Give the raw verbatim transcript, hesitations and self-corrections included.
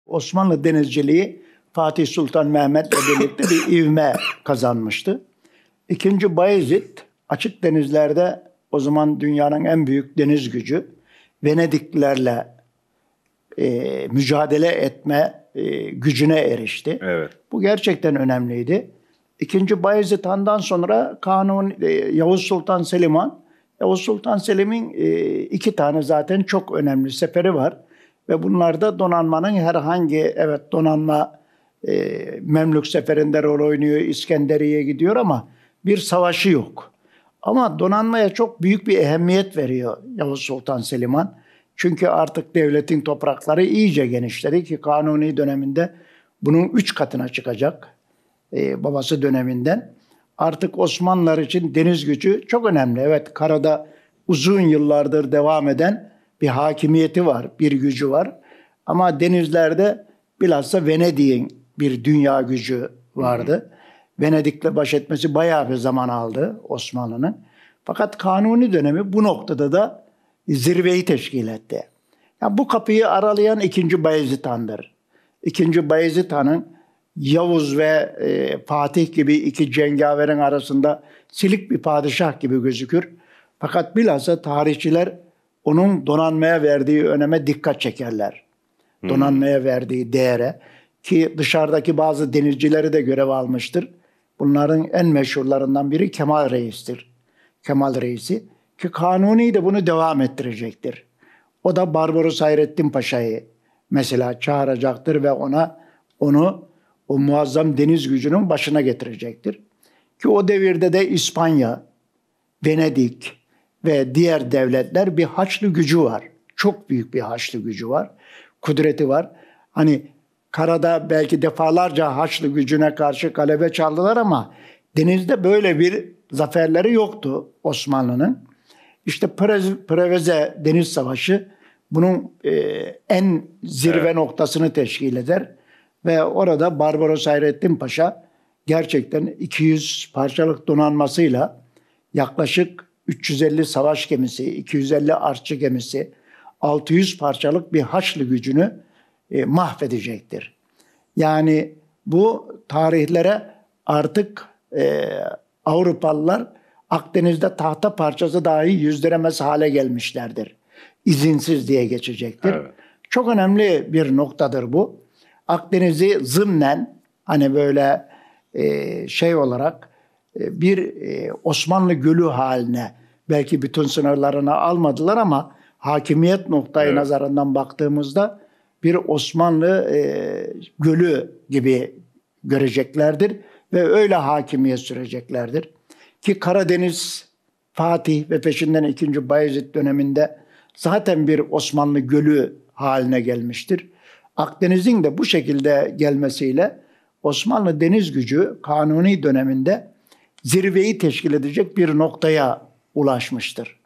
Osmanlı denizciliği Fatih Sultan Mehmet'le birlikte bir ivme kazanmıştı. İkinci Bayezid açık denizlerde o zaman dünyanın en büyük deniz gücü Venediklilerle e, mücadele etme e, gücüne erişti. Evet. Bu gerçekten önemliydi. İkinci Bayezid Han'dan sonra Kanuni e, Yavuz Sultan Selim Han. Yavuz Sultan Selim'in e, iki tane zaten çok önemli seferi var. Ve bunlarda donanmanın herhangi, evet donanma e, Memlük seferinde rol oynuyor, İskenderiye'ye gidiyor ama bir savaşı yok. Ama donanmaya çok büyük bir ehemmiyet veriyor Yavuz Sultan Selim Han. Çünkü artık devletin toprakları iyice genişledi ki Kanuni döneminde bunun üç katına çıkacak e, babası döneminden. Artık Osmanlılar için deniz gücü çok önemli. Evet, karada uzun yıllardır devam eden bir hakimiyeti var, bir gücü var. Ama denizlerde bilhassa Venedik'in bir dünya gücü vardı. Hı hı. Venedik'le baş etmesi bayağı bir zaman aldı Osmanlı'nın. Fakat Kanuni dönemi bu noktada da zirveyi teşkil etti. Yani bu kapıyı aralayan ikinci Bayezid Han'dır. İkinci Bayezid Han'ın Yavuz ve e, Fatih gibi iki cengaverin arasında silik bir padişah gibi gözükür. Fakat bilhassa tarihçiler onun donanmaya verdiği öneme dikkat çekerler. Hmm. Donanmaya verdiği değere, ki dışarıdaki bazı denizcileri de görev almıştır. Bunların en meşhurlarından biri Kemal Reis'tir. Kemal Reis'i ki Kanuni de bunu devam ettirecektir. O da Barbaros Hayrettin Paşa'yı mesela çağıracaktır ve ona onu o muazzam deniz gücünün başına getirecektir. Ki o devirde de İspanya, Venedik ve diğer devletler bir Haçlı gücü var. Çok büyük bir Haçlı gücü var. Kudreti var. Hani karada belki defalarca Haçlı gücüne karşı galebe çaldılar ama denizde böyle bir zaferleri yoktu Osmanlı'nın. İşte Preveze Deniz Savaşı bunun e, en zirve evet. noktasını teşkil eder. Ve orada Barbaros Hayrettin Paşa gerçekten iki yüz parçalık donanmasıyla yaklaşık üç yüz elli savaş gemisi, iki yüz elli artçı gemisi, altı yüz parçalık bir Haçlı gücünü e, mahvedecektir. Yani bu tarihlere artık e, Avrupalılar Akdeniz'de tahta parçası dahi yüzdüremez hale gelmişlerdir. İzinsiz diye geçecektir. Evet. Çok önemli bir noktadır bu. Akdeniz'i zımnen hani böyle e, şey olarak e, bir e, Osmanlı gölü haline belki bütün sınırlarına almadılar ama hakimiyet noktayı evet. nazarından baktığımızda bir Osmanlı e, gölü gibi göreceklerdir ve öyle hakimiyet süreceklerdir. Ki Karadeniz Fatih ve peşinden ikinci Bayezid döneminde zaten bir Osmanlı gölü haline gelmiştir. Akdeniz'in de bu şekilde gelmesiyle Osmanlı deniz gücü Kanuni döneminde zirveyi teşkil edecek bir noktaya ulaşmıştır.